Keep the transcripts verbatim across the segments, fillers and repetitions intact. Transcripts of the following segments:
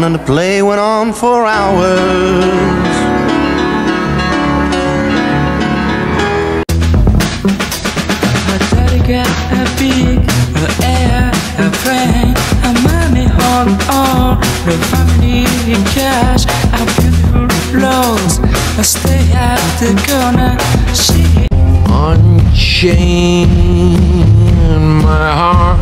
and the play went on for hours. My daddy got a big air, a friend, a money on all the family cash, a beautiful clothes. I stay at the corner, she Unchain my heart.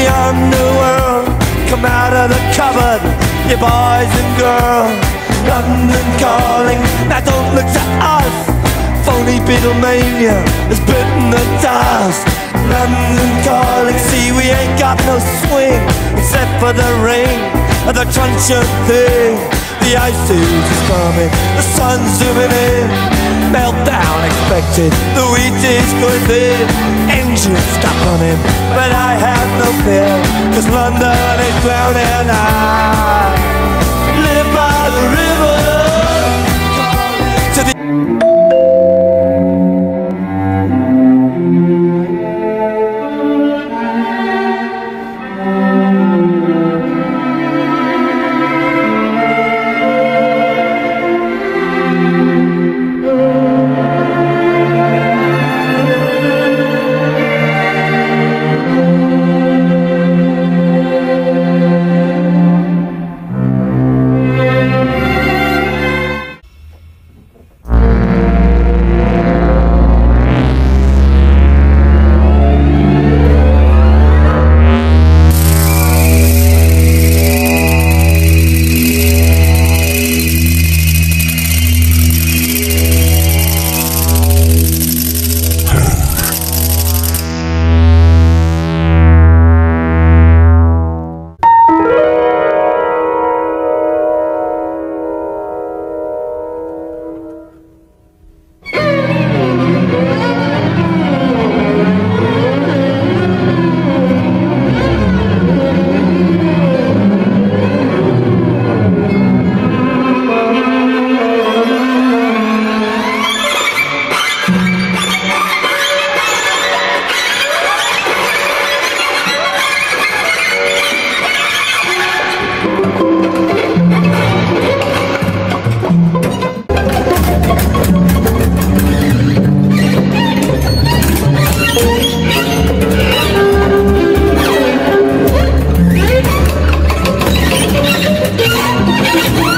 the underworld. Come out of the cupboard, you boys and girls. London calling, now don't look to us. Phony Beatlemania has bitten the dust. London calling, see we ain't got no swing except for the ring of the truncheon thing. The ice age is coming, the sun's zooming in. Meltdown expected, the wheat is going thin. Engines stop running, but I have no fear, cause London is drowning. I live by the river to the We'll be right back.